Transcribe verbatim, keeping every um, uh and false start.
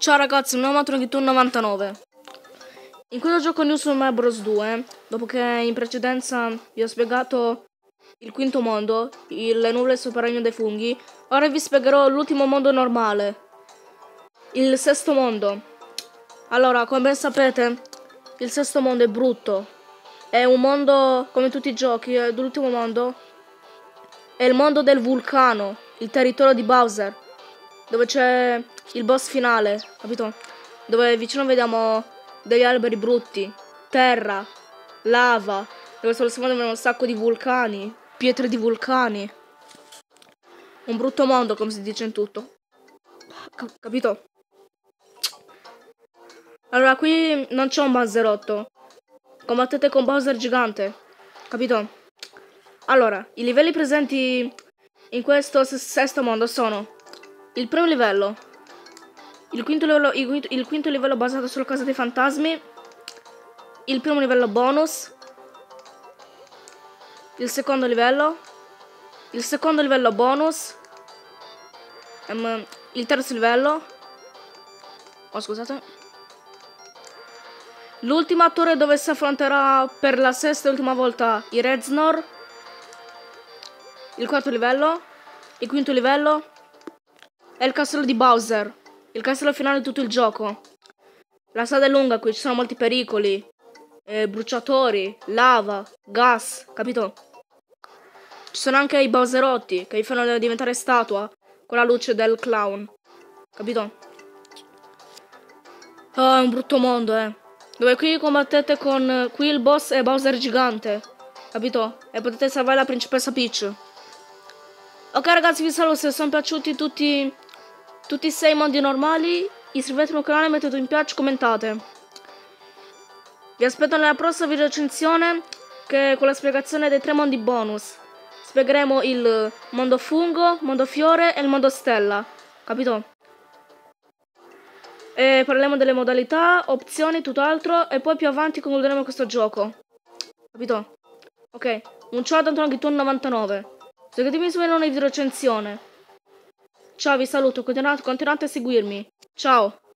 Ciao ragazzi, mi chiamo Tronchitun novantanove. In questo gioco New Super Mario Bros. due, dopo che in precedenza vi ho spiegato il quinto mondo, il, le nuvole sopra il regno dei funghi, ora vi spiegherò l'ultimo mondo normale, il sesto mondo. Allora, come ben sapete, il sesto mondo è brutto. È un mondo, come tutti i giochi, è l'ultimo mondo. È il mondo del vulcano, il territorio di Bowser, dove c'è il boss finale, capito? Dove vicino vediamo degli alberi brutti, terra, lava, dove sullo sfondo vediamo un sacco di vulcani, pietre di vulcani. Un brutto mondo, come si dice in tutto. Cap- capito? Allora, qui non c'è un Bowserotto. Combattete con Bowser gigante, capito? Allora, i livelli presenti in questo sesto mondo sono il primo livello, il quinto livello, il quinto, il quinto livello basato sulla casa dei fantasmi, il primo livello bonus, il secondo livello, il secondo livello bonus, um, il terzo livello, oh scusate, l'ultima torre dove si affronterà per la sesta e ultima volta i Reznor, il quarto livello, il quinto livello e il castello di Bowser, il castello finale di tutto il gioco. La strada è lunga qui, ci sono molti pericoli, eh, bruciatori, lava, gas, capito? Ci sono anche i Bowserotti che vi fanno diventare statua con la luce del clown, capito? Oh, è un brutto mondo, eh. Dove qui combattete con... Qui il boss è Bowser gigante, capito? E potete salvare la principessa Peach. Ok ragazzi, vi saluto, se vi sono piaciuti tutti, tutti i sei mondi normali, iscrivetevi al canale, mettete un piace, commentate. Vi aspetto nella prossima video recensione, che con la spiegazione dei tre mondi bonus. Spiegheremo il mondo fungo, mondo fiore e il mondo stella, capito? E parleremo delle modalità, opzioni, tutt'altro, e poi più avanti concluderemo questo gioco, capito? Ok, un ciao da Tronchitun novantanove. Seguitemi su una video recensione. Ciao, vi saluto, continuate, continuate a seguirmi. Ciao.